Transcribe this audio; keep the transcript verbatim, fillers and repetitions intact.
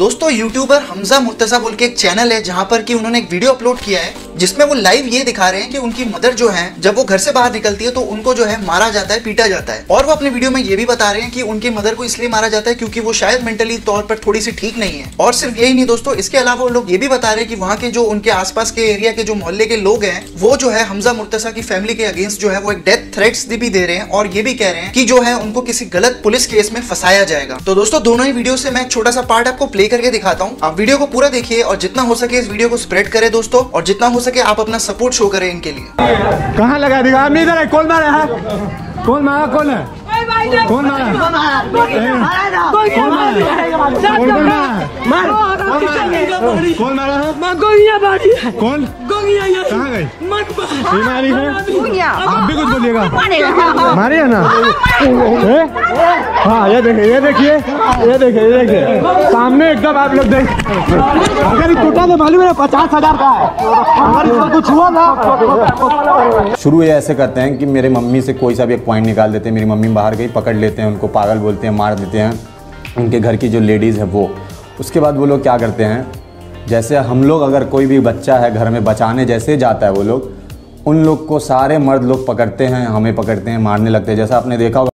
दोस्तों यूट्यूबर हमजा मुर्तजा बोल के एक चैनल है जहाँ पर कि उन्होंने एक वीडियो अपलोड किया है जिसमें वो लाइव ये दिखा रहे हैं कि उनकी मदर जो है जब वो घर से बाहर निकलती है तो उनको जो है मारा जाता है, पीटा जाता है। और वो अपने वीडियो में ये भी बता रहे हैं कि उनकी मदर को इसलिए मारा जाता है क्योंकि वो शायद मेंटली तौर पर थोड़ी सी ठीक नहीं है। और सिर्फ यही नहीं दोस्तों, इसके अलावा वो लोग ये भी बता रहे हैं कि वहाँ के जो उनके आसपास के एरिया के जो मोहल्ले के लोग हैं वो जो है हमजा मुर्तजा की फैमिली के अगेंस्ट जो है वो एक डेथ थ्रेट्स भी दे रहे हैं और ये भी कह रहे हैं कि जो है उनको किसी गलत पुलिस केस में फंसाया जाएगा। तो दोस्तों दोनों ही वीडियो से मैं एक छोटा सा पार्ट आपको प्ले करके दिखाता हूँ। आप वीडियो को पूरा देखिए और जितना हो सके इस वीडियो को स्प्रेड करें दोस्तों, और जितना हो सके आप अपना सपोर्ट शो करें इनके लिए। कहाँ लगा दिखा आप नहीं इधर कौन मारा है? कौन मारा? कौन है? कौन मारा? कौन मारा? कौन मारा? कौन मारा है? गोगिया मारी है। कौन? गोगिया ये कहाँ गई? बीमारी है? आप भी कुछ बोलिएगा। मारी है ना? हाँ ये देखिए, ये देखिए, ये देखिए, ये देखिए सामने एकदम आप लोग देख। अगर टूटा तो मालूम है पचास हजार का है। अगर कुछ हुआ ना। शुरू ये ऐसे करते हैं कि मेरे मम्मी से कोई सा भी एक पॉइंट निकाल देते हैं। मेरी मम्मी बाहर गई, पकड़ लेते हैं, उनको पागल बोलते हैं, मार देते हैं उनके घर की जो लेडीज़ है वो। उसके बाद वो लोग क्या करते हैं, जैसे हम लोग अगर कोई भी बच्चा है घर में बचाने जैसे जाता है वो लोग, उन लोग को सारे मर्द लोग पकड़ते हैं, हमें पकड़ते हैं, मारने लगते हैं। जैसा आपने देखा होगा